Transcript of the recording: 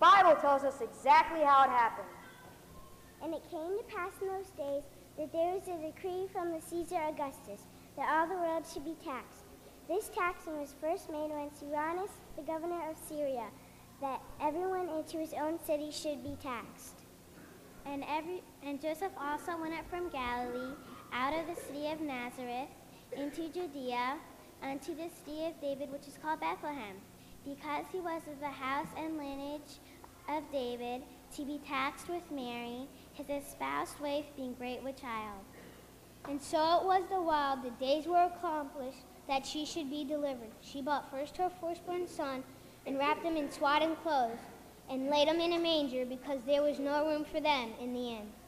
Bible tells us exactly how it happened. And it came to pass in those days that there was a decree from the Caesar Augustus that all the world should be taxed. This taxing was first made when Cyrenius, the governor of Syria, that everyone into his own city should be taxed. And Joseph also went up from Galilee, out of the city of Nazareth, into Judea, unto the city of David, which is called Bethlehem, because he was of the house and lineage of David, to be taxed with Mary, his espoused wife, being great with child. And so it was the while the days were accomplished that she should be delivered. She brought first her firstborn son, and wrapped him in swaddling clothes, and laid him in a manger, because there was no room for them in the inn.